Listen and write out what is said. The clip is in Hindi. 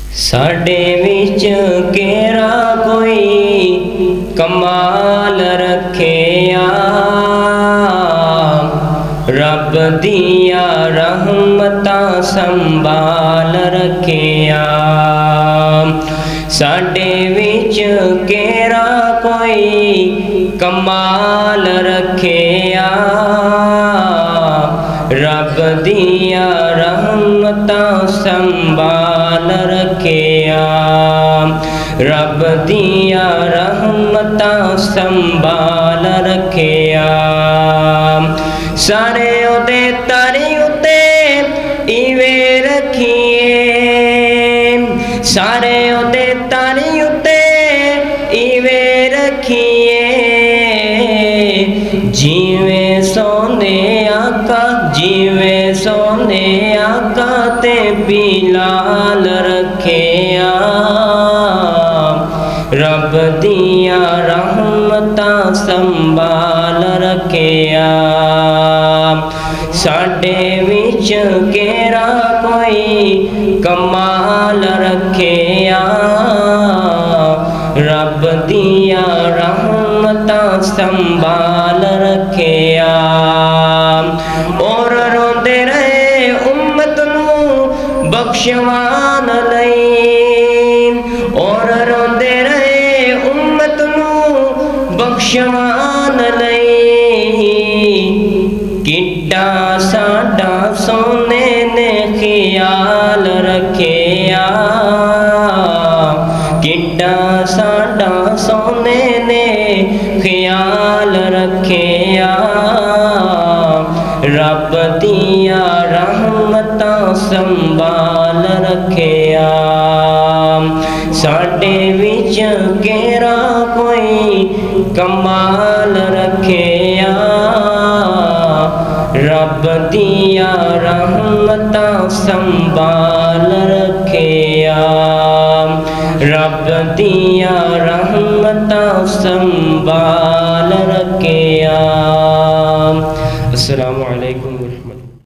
साडे विच केरा कोई कमाल रखेया, रब दिया रहमतां संभाल रखेया। साडे विच केरा कोई कमाल रखेया, रब दिया रहमतां संभाल रखेया, रब दिया रहमतां संभाल रखेया। सारे ओदे तारी उते इवे रखिए, सारे ओदे तारी उते इवे रखिए, जीवे सोने आका, जीवे सोने आका ते बिलाल रखेया, रब दिया रहमतां संभाल रखेया। साडे विच केरा कोई कमाल रखेया, रब दिया रहमतां संभाल रखेया। और रोंदे रहे उम्मत नूं बख्शवान लई, और रोंदे रहे उम्मत नूं बख्शवान लई। किड्डा साडा सोने ने ख्याल रखेया, किड्डा साडा सोने ने ख्याल रखेया, रब दिया रहमतां संभाल रखेया। साडे विच केरा कोई कमाल रखेया, रब दिया रहमतां संभाल रखेया, रब दिया रहमतां संभाल रखेया। अस्सलाम।